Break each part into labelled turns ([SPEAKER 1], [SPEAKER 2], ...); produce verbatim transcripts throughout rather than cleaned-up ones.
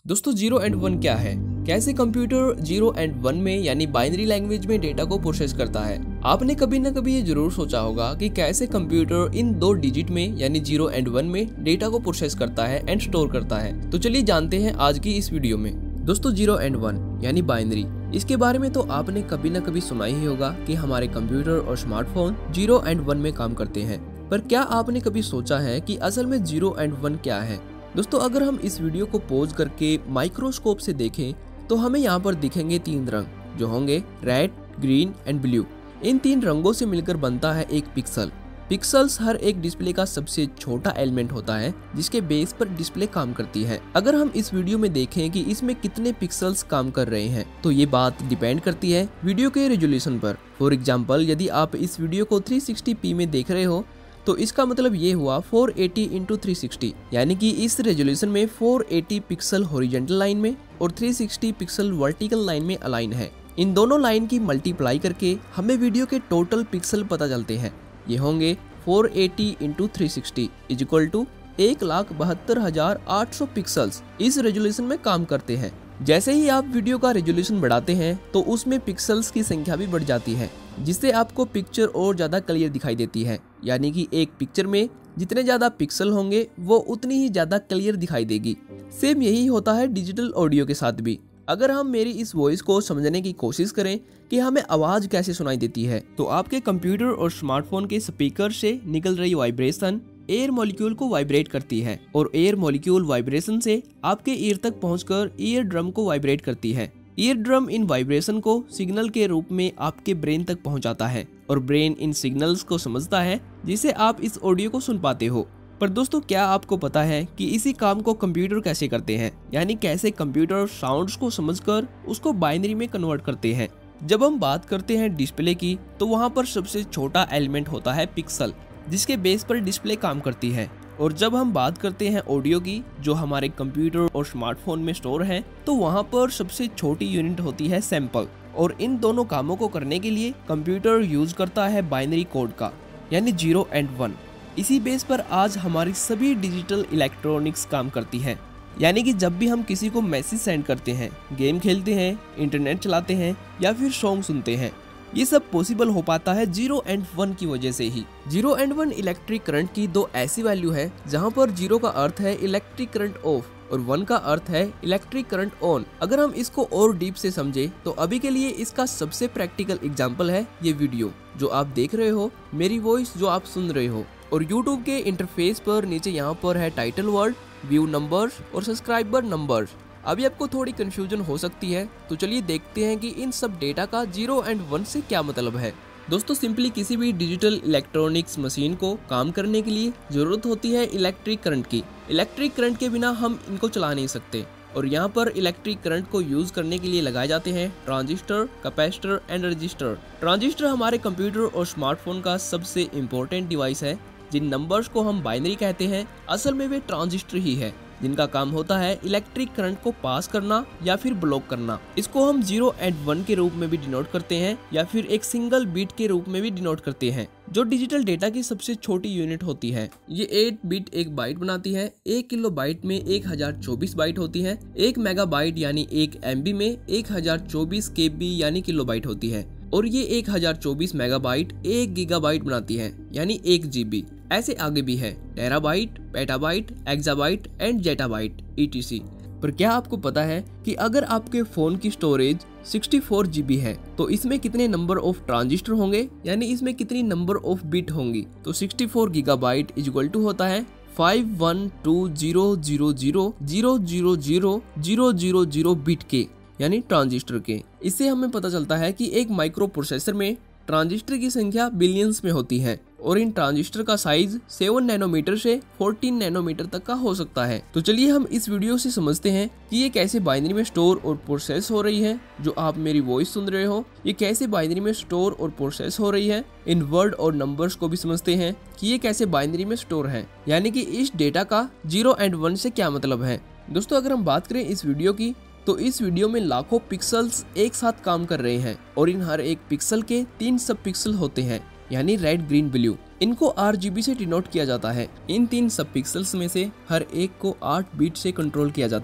[SPEAKER 1] दोस्तों zero and one क्या है? कैसे कंप्यूटर जीरो एंड वन में यानी बाइनरी लैंग्वेज में डेटा को प्रोसेस करता है? आपने कभी ना कभी ये जरूर सोचा होगा कि कैसे कंप्यूटर इन दो डिजिट में यानी जीरो एंड वन में डेटा को प्रोसेस करता है एंड स्टोर करता है। तो चलिए जानते हैं आज की इस वीडियो में। दोस्तों जीरो एंड वन यानी बाइनरी, इसके बारे में तो आपने कभी ना कभी सुना ही होगा कि हमारे कंप्यूटर और स्मार्टफोन जीरो एंड वन में काम करते हैं। पर क्या आपने कभी सोचा है कि असल में जीरो एंड वन क्या है? दोस्तों अगर हम इस वीडियो को पॉज करके माइक्रोस्कोप से देखें तो हमें यहाँ पर दिखेंगे तीन रंग जो होंगे रेड, ग्रीन एंड ब्लू। इन तीन रंगों से मिलकर बनता है एक पिक्सल। पिक्सल्स हर एक डिस्प्ले का सबसे छोटा एलिमेंट होता है जिसके बेस पर डिस्प्ले काम करती है। अगर हम इस वीडियो में देखें कि इसमें कितने पिक्सल्स काम कर रहे हैं तो ये बात डिपेंड करती है वीडियो के रेजोल्यूशन पर। फॉर एग्जाम्पल, यदि आप इस वीडियो को थ्री सिक्सटी पी में देख रहे हो तो इसका मतलब ये हुआ four eighty into three sixty, यानी कि इस रेजोल्यूशन में four eighty pixel horizontal line में और three sixty pixel vertical line में अलाइन है। इन दोनों लाइन की मल्टीप्लाई करके हमें वीडियो के टोटल पिक्सल पता चलते हैं। ये होंगे four eighty into three sixty is equal to एक लाख बहत्तर हजार आठ सौ पिक्सल्स इस रेजोल्यूशन में काम करते हैं। जैसे ही आप वीडियो का रेजोल्यूशन बढ़ाते हैं तो उसमें पिक्सल्स की संख्या भी बढ़ जाती है, जिससे आपको पिक्चर और ज्यादा क्लियर दिखाई देती है। यानी कि एक पिक्चर में जितने ज्यादा पिक्सल होंगे वो उतनी ही ज्यादा क्लियर दिखाई देगी। सेम यही होता है डिजिटल ऑडियो के साथ भी। अगर हम मेरी इस वॉइस को समझने की कोशिश करें कि हमें आवाज कैसे सुनाई देती है, तो आपके कंप्यूटर और स्मार्टफोन के स्पीकर से निकल रही वाइब्रेशन एयर मॉलिक्यूल को वाइब्रेट करती है और एयर मॉलिक्यूल वाइब्रेशन से आपके ईयर तक पहुंचकर ईयर ड्रम को वाइब्रेट करती है। ईयर ड्रम इन वाइब्रेशन को सिग्नल के रूप में आपके ब्रेन तक पहुंचाता है और ब्रेन इन सिग्नल्स को समझता है जिसे आप इस ऑडियो को सुन पाते हो। पर दोस्तों क्या आपको पता है कि इसी काम को कंप्यूटर कैसे करते हैं? यानी कैसे कंप्यूटर साउंड्स को समझकर उसको बाइनरी में कन्वर्ट करते हैं। जब हम बात करते हैं डिस्प्ले की तो वहाँ पर सबसे छोटा एलिमेंट होता है पिक्सल, जिसके बेस पर डिस्प्ले काम करती है। और जब हम बात करते हैं ऑडियो की जो हमारे कंप्यूटर और स्मार्टफोन में स्टोर है, तो वहाँ पर सबसे छोटी यूनिट होती है सैंपल। और इन दोनों कामों को करने के लिए कंप्यूटर यूज करता है बाइनरी कोड का, यानी जीरो एंड वन। इसी बेस पर आज हमारी सभी डिजिटल इलेक्ट्रॉनिक्स काम करती है। यानी कि जब भी हम किसी को मैसेज सेंड करते हैं, गेम खेलते हैं, इंटरनेट चलाते हैं या फिर सॉन्ग सुनते हैं, ये सब पॉसिबल हो पाता है जीरो एंड वन की वजह से ही। Zero and one electric current की दो ऐसी वैल्यू है जहां पर जीरो का अर्थ है इलेक्ट्रिक करंट ऑफ और वन का अर्थ है इलेक्ट्रिक करंट ऑन। अगर हम इसको और डीप से समझे तो अभी के लिए इसका सबसे प्रैक्टिकल एग्जांपल है ये वीडियो जो आप देख रहे हो, मेरी वॉइस जो आप सुन रहे हो। और यूट्यूब के इंटरफेस पर नीचे यहाँ पर है टाइटल वर्ड, व्यू नंबर्स और सब्सक्राइबर नंबर्स। अभी आपको थोड़ी कंफ्यूजन हो सकती है, तो चलिए देखते हैं कि इन सब डेटा का जीरो एंड वन से क्या मतलब है। दोस्तों सिंपली किसी भी डिजिटल इलेक्ट्रॉनिक्स मशीन को काम करने के लिए जरूरत होती है इलेक्ट्रिक करंट की। इलेक्ट्रिक करंट के बिना हम इनको चला नहीं सकते और यहाँ पर इलेक्ट्रिक करंट को यूज करने के लिए लगाए जाते हैं transistor, capacitor and resistor. Transistor हमारे कंप्यूटर और स्मार्टफोन का सबसे इम्पोर्टेंट डिवाइस है। जिन नंबर्स को हम बाइनरी कहते हैं असल में वे ट्रांजिस्टर ही है, जिनका काम होता है इलेक्ट्रिक करंट को पास करना या फिर ब्लॉक करना। इसको हम जीरो एंड वन के रूप में भी डिनोट करते हैं या फिर एक सिंगल बीट के रूप में भी डिनोट करते हैं, जो डिजिटल डेटा की सबसे छोटी यूनिट होती है। ये एट बिट एक बाइट बनाती है। एक किलो बाइट में एक हजार चौबीस बाइट होती है। एक मेगा बाइट यानी एक एमबी में एक हजार चौबीस केबी यानी किलो बाइट होती है। और ये एक हजार चौबीस मेगाबाइट एक गीगाबाइट बनाती है यानी एक जीबी। ऐसे आगे भी है terabyte, petabyte, exabyte and zettabyte ETC. पर क्या आपको पता है कि अगर आपके फोन की स्टोरेज सिक्सटी फोर जीबी है तो इसमें कितने नंबर ऑफ ट्रांजिस्टर होंगे, यानी इसमें कितनी नंबर ऑफ बिट होंगी? तो sixty four gigabyte is equal to होता है five one two zero zero zero zero zero zero zero zero zero bit के, यानी ट्रांजिस्टर के। इससे हमें पता चलता है कि एक माइक्रो प्रोसेसर में ट्रांजिस्टर की संख्या बिलियंस में होती है और इन ट्रांजिस्टर का साइज सेवन नैनोमीटर से फोर्टीन नैनोमीटर तक का हो सकता है। तो चलिए हम इस वीडियो से समझते हैं कि ये कैसे बाइनरी में स्टोर और प्रोसेस हो रही है। जो आप मेरी वॉइस सुन रहे हो ये कैसे बाइनरी में स्टोर और प्रोसेस हो रही है। इन वर्ड और नंबर्स को भी समझते हैं कि ये कैसे बाइनरी में स्टोर है, यानी कि इस डेटा का जीरो एंड वन से क्या मतलब है। दोस्तों अगर हम बात करें इस वीडियो की तो इस वीडियो में लाखों पिक्सल्स एक साथ काम कर रहे हैं और इन हर एक पिक्सल के तीन सब पिक्सल होते हैं, यानी रेड, ग्रीन, ब्लू। इनको आरजीबी से डिनोट किया जाता है। इन तीन सब पिक्सल्स में से हर एक को आठ बीट से कंट्रोल किया जाता है।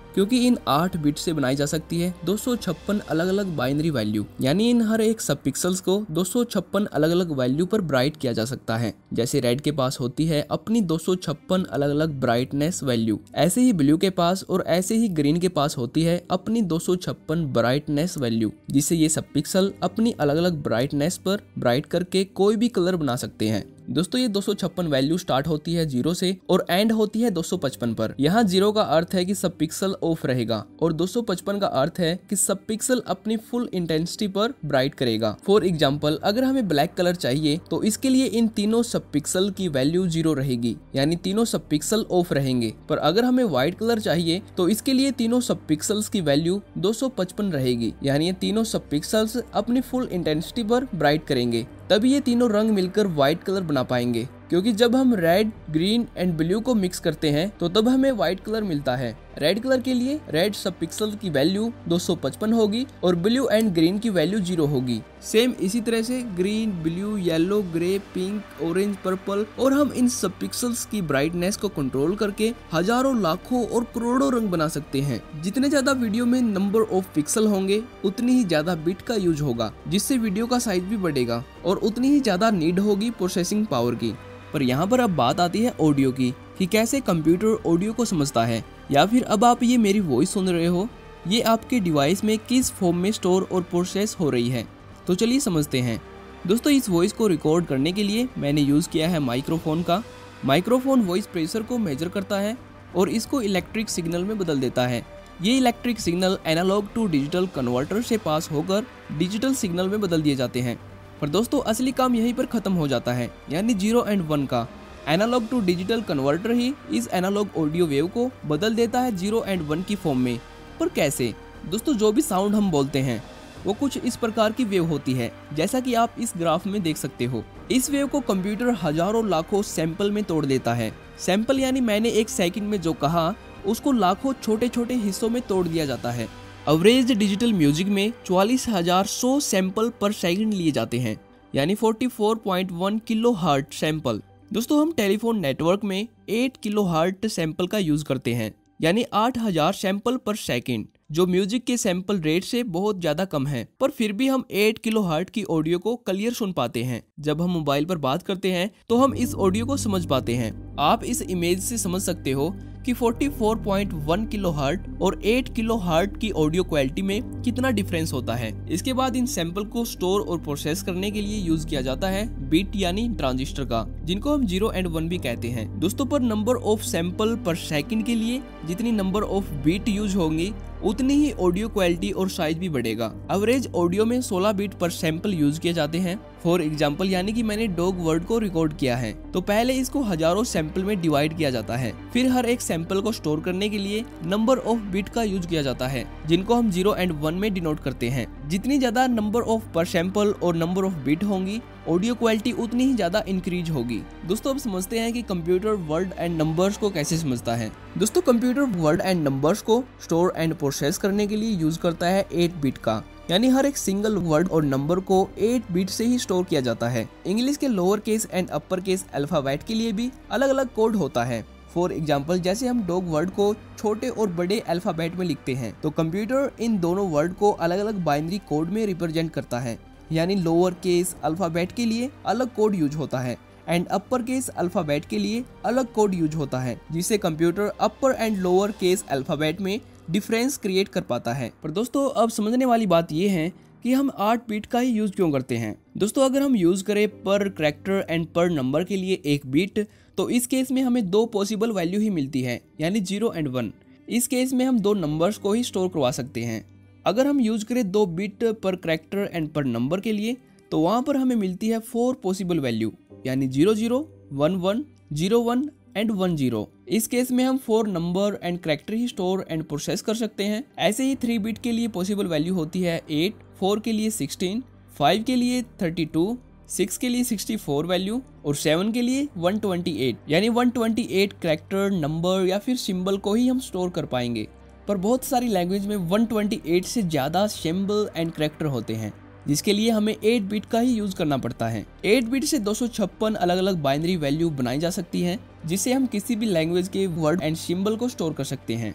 [SPEAKER 1] क्योंकि इन आठ बिट से बनाई जा सकती है दो सौ छप्पन अलग अलग बाइनरी वैल्यू, यानी इन हर एक सब पिक्सल्स को दो सौ छप्पन अलग अलग वैल्यू पर ब्राइट किया जा सकता है। जैसे रेड के पास होती है अपनी दो सौ छप्पन अलग अलग ब्राइटनेस वैल्यू, ऐसे ही ब्लू के पास और ऐसे ही ग्रीन के पास होती है अपनी दो सौ छप्पन ब्राइटनेस वैल्यू, जिससे ये सब पिक्सल अपनी अलग अलग ब्राइटनेस पर ब्राइट करके कोई भी कलर बना सकते हैं। दोस्तों ये दो सौ छप्पन वैल्यू स्टार्ट होती है जीरो से और एंड होती है दो सौ पचपन पर। यहाँ जीरो का अर्थ है कि सब पिक्सल ऑफ रहेगा और दो सौ पचपन का अर्थ है कि सब पिक्सल अपनी फुल इंटेंसिटी पर ब्राइट करेगा। फॉर एग्जांपल, अगर हमें ब्लैक कलर चाहिए तो इसके लिए इन तीनों सब पिक्सल की वैल्यू जीरो रहेगी, यानी तीनों सब पिक्सल ऑफ रहेंगे। पर अगर हमें व्हाइट कलर चाहिए तो इसके लिए तीनों सब पिक्सल्स की वैल्यू दो सौ पचपन रहेगी, यानी ये तीनों सब पिक्सल्स अपनी फुल इंटेंसिटी पर ब्राइट करेंगे। तभी ये तीनों रंग मिलकर व्हाइट कलर बना पाएंगे, क्योंकि जब हम रेड, ग्रीन एंड ब्लू को मिक्स करते हैं तो तब हमें व्हाइट कलर मिलता है। रेड कलर के लिए रेड सब पिक्सल की वैल्यू दो सौ पचपन होगी और ब्लू एंड ग्रीन की वैल्यू जीरो होगी। सेम इसी तरह से green, blue, yellow, grey, pink, orange, purple, और हम इन सब पिक्सल्स की ब्राइटनेस को कंट्रोल करके हजारों, लाखों और करोड़ों रंग बना सकते हैं। जितने ज्यादा वीडियो में नंबर ऑफ पिक्सल होंगे उतनी ही ज्यादा बिट का यूज होगा, जिससे वीडियो का साइज भी बढ़ेगा और उतनी ही ज्यादा नीड होगी प्रोसेसिंग पावर की। पर यहाँ पर अब बात आती है ऑडियो की, कि कैसे कंप्यूटर ऑडियो को समझता है, या फिर अब आप ये मेरी वॉइस सुन रहे हो, ये आपके डिवाइस में किस फॉर्म में स्टोर और प्रोसेस हो रही है। तो चलिए समझते हैं। दोस्तों इस वॉइस को रिकॉर्ड करने के लिए मैंने यूज़ किया है माइक्रोफोन का। माइक्रोफोन वॉइस प्रेशर को मेजर करता है और इसको इलेक्ट्रिक सिग्नल में बदल देता है। ये electric signal analogue to digital converter से पास होकर डिजिटल सिग्नल में बदल दिए जाते हैं। पर दोस्तों असली काम यहीं पर खत्म हो जाता है, यानी जीरो एंड वन का। एनालॉग टू डिजिटल कन्वर्टर ही इस एनालॉग ऑडियो वेव को बदल देता है जीरो एंड वन की फॉर्म में। पर कैसे? दोस्तों जो भी साउंड हम बोलते हैं वो कुछ इस प्रकार की वेव होती है, जैसा कि आप इस ग्राफ में देख सकते हो। इस वेव को कंप्यूटर हजारों लाखों सैंपल में तोड़ देता है। सैंपल यानी मैंने एक सेकंड में जो कहा उसको लाखों छोटे छोटे हिस्सों में तोड़ दिया जाता है। एवरेज डिजिटल म्यूजिक में चौवालीस हजार सौ सैंपल पर सेकंड लिए जाते हैं, यानी चौवालीस पॉइंट एक किलो हर्ट सैंपल। दोस्तों हम टेलीफोन नेटवर्क में आठ किलो हर्ट सैंपल का यूज करते हैं, यानी आठ हजार सैंपल पर सेकंड, जो म्यूजिक के सैंपल रेट से बहुत ज्यादा कम है। पर फिर भी हम आठ किलो हर्ट की ऑडियो को क्लियर सुन पाते हैं। जब हम मोबाइल पर बात करते हैं तो हम इस ऑडियो को समझ पाते हैं। आप इस इमेज से समझ सकते हो कि चौवालीस पॉइंट एक किलो हर्ट और आठ किलो हर्ट की ऑडियो क्वालिटी में कितना डिफरेंस होता है। इसके बाद इन सैंपल को स्टोर और प्रोसेस करने के लिए यूज किया जाता है बीट यानी ट्रांजिस्टर का, जिनको हम जीरो एंड वन भी कहते हैं। दोस्तों पर number of sample per second के लिए जितनी नंबर ऑफ बीट यूज होंगी उतनी ही ऑडियो क्वालिटी और साइज भी बढ़ेगा। एवरेज ऑडियो में सोलह बीट पर सैंपल यूज किए जाते हैं। फॉर एग्जाम्पल यानी कि मैंने डॉग वर्ड को रिकॉर्ड किया है तो पहले इसको हजारों सैंपल में डिवाइड किया जाता है। फिर हर एक सैंपल को स्टोर करने के लिए नंबर ऑफ बिट का यूज किया जाता है, जिनको हम जीरो एंड वन में डिनोट करते हैं। जितनी ज्यादा नंबर ऑफ पर सैंपल और नंबर ऑफ बिट होंगी ऑडियो क्वालिटी उतनी ही ज्यादा इंक्रीज होगी। दोस्तों अब समझते हैं कि कंप्यूटर वर्ड एंड नंबर्स को कैसे समझता है। दोस्तों कंप्यूटर वर्ड एंड नंबर्स को स्टोर एंड प्रोसेस करने के लिए यूज करता है एट बिट का, यानी हर एक सिंगल वर्ड और नंबर को एट बिट से ही स्टोर किया जाता है। इंग्लिश के lower case and upper case alphabet के लिए भी अलग अलग कोड होता है। फॉर एग्जाम्पल जैसे हम डॉग वर्ड को छोटे और बड़े अल्फाबेट में लिखते हैं तो कंप्यूटर इन दोनों वर्ड को अलग अलग बाइनरी कोड में रिप्रेजेंट करता है, यानी लोअर केस अल्फाबेट के लिए अलग कोड यूज होता है एंड अपर केस अल्फाबेट के लिए अलग कोड यूज होता है, जिससे computer upper and lower case alphabet में डिफरेंस क्रिएट कर पाता है। पर दोस्तों अब समझने वाली बात यह है कि हम आठ बीट का ही यूज क्यों करते हैं। दोस्तों अगर हम यूज करें पर कैरेक्टर एंड पर नंबर के लिए एक बीट तो इस केस में हमें दो पॉसिबल वैल्यू ही मिलती है, यानी जीरो एंड वन। इस केस में हम दो नंबर्स को ही स्टोर करवा सकते हैं। अगर हम यूज करें दो बिट पर कैरेक्टर एंड पर नंबर के लिए तो वहां पर हमें मिलती है फोर पॉसिबल वैल्यू, यानी zero zero, one one, zero one and one zero. इस केस में हम फोर नंबर एंड कैरेक्टर ही स्टोर एंड प्रोसेस कर सकते हैं। ऐसे ही थ्री बिट के लिए पॉसिबल वैल्यू होती है एट, फोर के लिए सिक्सटीन, फाइव के लिए थर्टी टू, सिक्स के लिए सिक्सटी फोर वैल्यू और सेवन के लिए वन ट्वेंटी एट, यानी one twenty eight character, number या फिर सिंबल को ही हम स्टोर कर पाएंगे। पर बहुत सारी लैंग्वेज में वन ट्वेंटी एट से ज्यादा सिंबल एंड कैरेक्टर होते हैं, जिसके लिए हमें एट बिट का ही यूज करना पड़ता है। एट बिट से दो सौ छप्पन अलग अलग बाइनरी वैल्यू बनाई जा सकती है, जिससे हम किसी भी लैंग्वेज के वर्ड एंड सिंबल को स्टोर कर सकते हैं।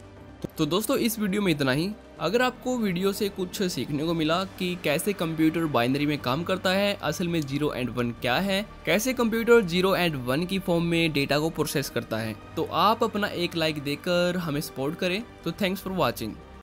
[SPEAKER 1] तो दोस्तों इस वीडियो में इतना ही। अगर आपको वीडियो से कुछ सीखने को मिला कि कैसे कंप्यूटर बाइनरी में काम करता है, असल में जीरो एंड वन क्या है, कैसे कंप्यूटर जीरो एंड वन की फॉर्म में डेटा को प्रोसेस करता है, तो आप अपना एक लाइक देकर हमें सपोर्ट करें। तो थैंक्स फॉर वॉचिंग।